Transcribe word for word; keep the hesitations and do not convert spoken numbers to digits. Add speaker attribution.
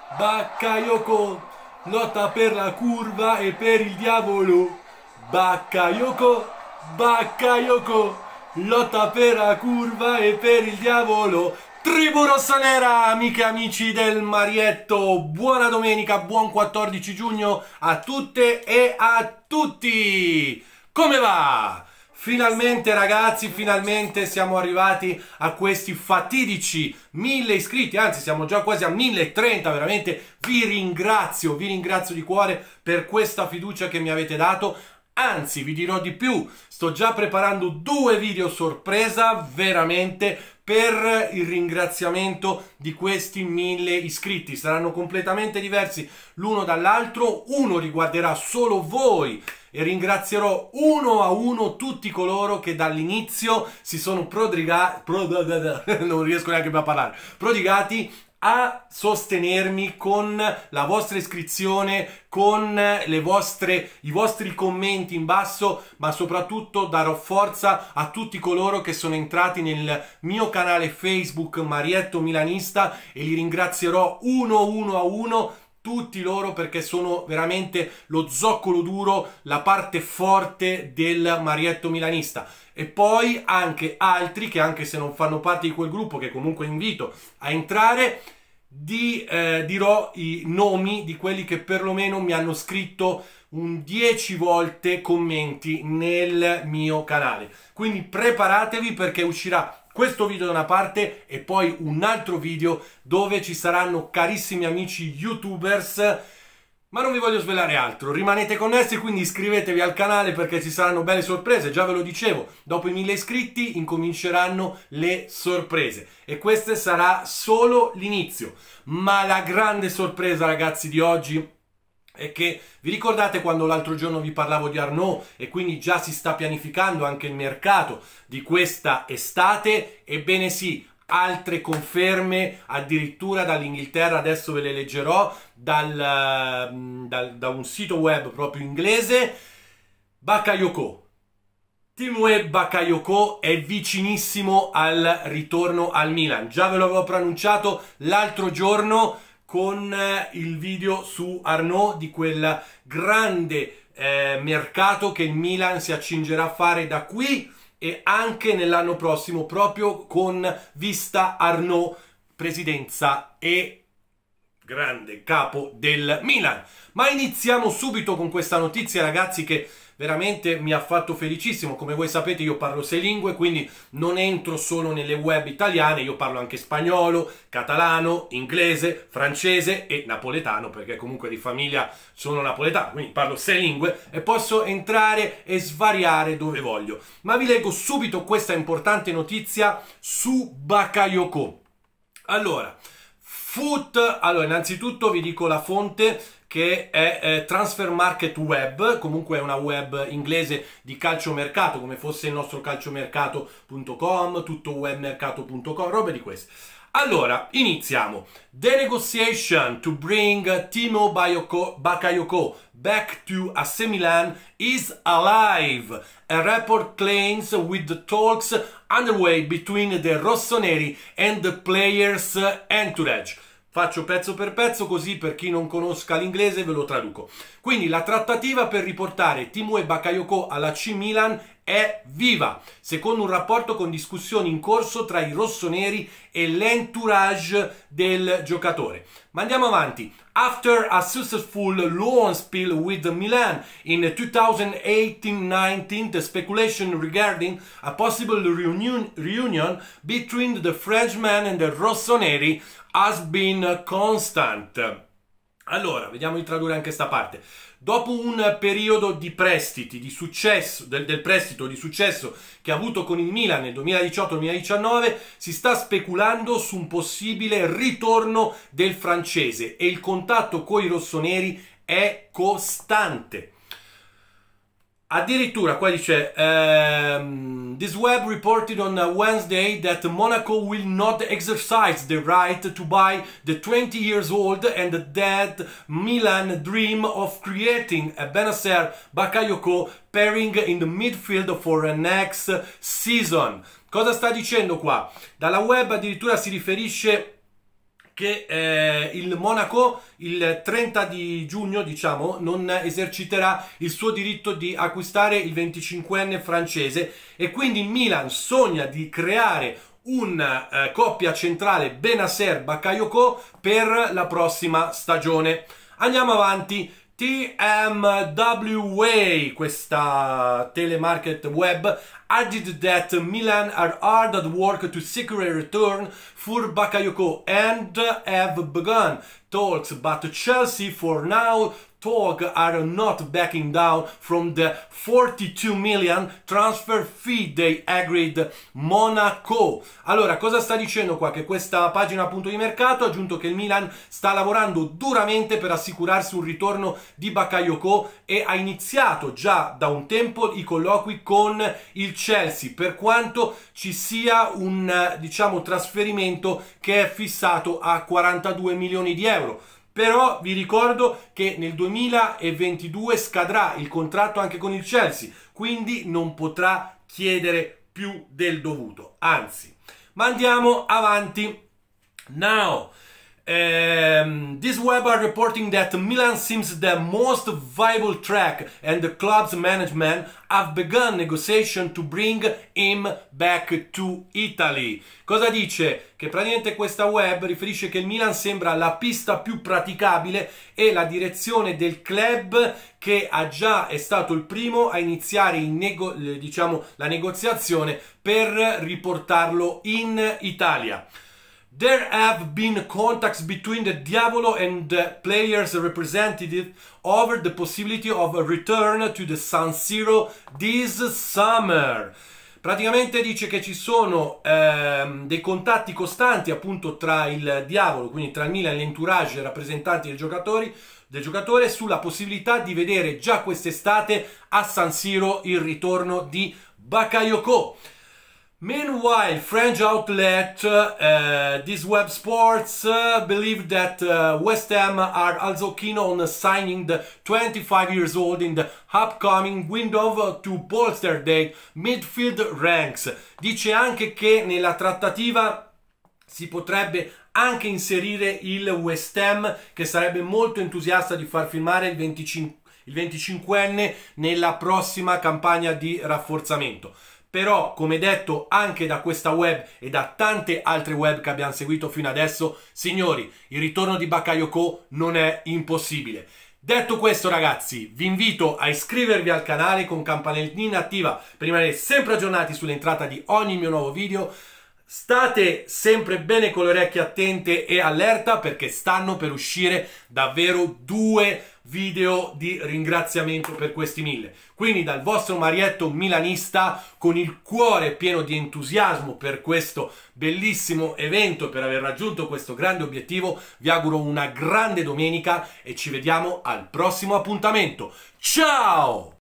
Speaker 1: Bakayoko lotta per la curva e per il diavolo. Bakayoko, Bakayoko lotta per la curva e per il diavolo. Tribù rossonera, amiche e amici del Marietto, buona domenica, buon quattordici giugno a tutte e a tutti. Come va? Finalmente ragazzi, finalmente siamo arrivati a questi fatidici mille iscritti, anzi siamo già quasi a mille e trenta, veramente vi ringrazio, vi ringrazio di cuore per questa fiducia che mi avete dato. Anzi, vi dirò di più, sto già preparando due video sorpresa, veramente, per il ringraziamento di questi mille iscritti. Saranno completamente diversi l'uno dall'altro, uno riguarderà solo voi e ringrazierò uno a uno tutti coloro che dall'inizio si sono prodigati, non riesco neanche più a parlare, prodigati a sostenermi con la vostra iscrizione, con le vostre, i vostri commenti in basso, ma soprattutto darò forza a tutti coloro che sono entrati nel mio canale Facebook Marietto Milanista e li ringrazierò uno uno a uno tutti loro, perché sono veramente lo zoccolo duro, la parte forte del Marietto Milanista. E poi anche altri che, anche se non fanno parte di quel gruppo, che comunque invito a entrare, di, eh, dirò i nomi di quelli che perlomeno mi hanno scritto un dieci volte commenti nel mio canale. Quindi preparatevi, perché uscirà questo video da una parte e poi un altro video dove ci saranno carissimi amici youtubers, ma non vi voglio svelare altro. Rimanete connessi, quindi iscrivetevi al canale perché ci saranno belle sorprese. Già ve lo dicevo, dopo i mille iscritti incominceranno le sorprese e questo sarà solo l'inizio. Ma la grande sorpresa ragazzi di oggi è che, vi ricordate quando l'altro giorno vi parlavo di Arnaud e quindi già si sta pianificando anche il mercato di questa estate? Ebbene sì, altre conferme addirittura dall'Inghilterra, adesso ve le leggerò dal, dal, da un sito web proprio inglese. Bakayoko, Timothy Bakayoko è vicinissimo al ritorno al Milan, già ve l'avevo preannunciato l'altro giorno con il video su Arnaud, di quel grande eh, mercato che il Milan si accingerà a fare da qui e anche nell'anno prossimo, proprio con vista Arnaud, presidenza e grande capo del Milan. Ma iniziamo subito con questa notizia ragazzi che veramente mi ha fatto felicissimo. Come voi sapete io parlo sei lingue, quindi non entro solo nelle web italiane, io parlo anche spagnolo, catalano, inglese, francese e napoletano, perché comunque di famiglia sono napoletano, quindi parlo sei lingue e posso entrare e svariare dove voglio. Ma vi leggo subito questa importante notizia su Bakayoko. Allora, Foot, allora innanzitutto vi dico la fonte, che è eh, Transfer Market Web, comunque è una web inglese di calciomercato, come fosse il nostro calciomercato punto com, tutto webmercato punto com, robe di queste. Allora, iniziamo. The negotiation to bring Timo Bakayoko back to A C Milan is alive. A report claims, with the talks underway between the rossoneri and the players' entourage. Faccio pezzo per pezzo, così per chi non conosca l'inglese ve lo traduco. Quindi la trattativa per riportare Timothy Bakayoko alla C Milan è viva, secondo un rapporto con discussioni in corso tra i rossoneri e l'entourage del giocatore. Ma andiamo avanti. After a successful loan spell with Milan in twenty eighteen nineteen, the speculation regarding a possible reunion, reunion between the Frenchman and the rossoneri has been constant. Allora, vediamo di tradurre anche questa parte. Dopo un periodo di prestiti, di successo, del, del prestito di successo che ha avuto con il Milan nel duemiladiciotto duemiladiciannove, si sta speculando su un possibile ritorno del francese e il contatto con i rossoneri è costante. Addirittura qua dice um, this web reported on Wednesday that Monaco will not exercise the right to buy the twenty years old and that Milan dream of creating a Bennacer Bakayoko pairing in the midfield for next season. Cosa sta dicendo qua? Dalla web addirittura si riferisce che eh, il Monaco il trenta di giugno, diciamo, non eserciterà il suo diritto di acquistare il venticinquenne francese, e quindi il Milan sogna di creare una eh, coppia centrale Bennacer-Bakayoko per la prossima stagione. Andiamo avanti. T M W A, questa telemarket web, added that Milan are hard at work to secure a return for Bakayoko and have begun talks, but Chelsea for now talk are not backing down from the forty-two million transfer fee they agreed Monaco. Allora, cosa sta dicendo qua? Che questa pagina appunto di mercato ha aggiunto che il Milan sta lavorando duramente per assicurarsi un ritorno di Bakayoko e ha iniziato già da un tempo i colloqui con il Chelsea, per quanto ci sia un, diciamo, trasferimento che è fissato a quarantadue milioni di euro. Però vi ricordo che nel duemilaventidue scadrà il contratto anche con il Chelsea, quindi non potrà chiedere più del dovuto, anzi. Ma andiamo avanti. Now, um, this web are reporting that Milan seems the most viable track and the club's management have begun negotiation to bring him back to Italy. Cosa dice? Che praticamente questa web riferisce che il Milan sembra la pista più praticabile e la direzione del club che ha già è stato il primo a iniziare in nego diciamo, la negoziazione per riportarlo in Italia. There have been contacts between the Diavolo and the players' representative over the possibility of a return to the San Siro this summer. Praticamente dice che ci sono ehm, dei contatti costanti appunto tra il Diavolo, quindi tra il Milan e l'entourage dei rappresentanti dei giocatori, del giocatore, sulla possibilità di vedere già quest'estate a San Siro il ritorno di Bakayoko. Meanwhile, French outlet uh, This Web Sports uh, believe that uh, West Ham are also keen on signing the twenty-five years old in the upcoming window to bolster their midfield ranks. Dice anche che nella trattativa si potrebbe anche inserire il West Ham, che sarebbe molto entusiasta di far firmare il venticinquenne nella prossima campagna di rafforzamento. Però, come detto anche da questa web e da tante altre web che abbiamo seguito fino adesso, signori, il ritorno di Bakayoko non è impossibile. Detto questo, ragazzi, vi invito a iscrivervi al canale con campanellina attiva per rimanere sempre aggiornati sull'entrata di ogni mio nuovo video. State sempre bene con le orecchie attente e allerta, perché stanno per uscire davvero due video di ringraziamento per questi mille. Quindi dal vostro Marietto milanista, con il cuore pieno di entusiasmo per questo bellissimo evento, per aver raggiunto questo grande obiettivo, vi auguro una grande domenica e ci vediamo al prossimo appuntamento. Ciao!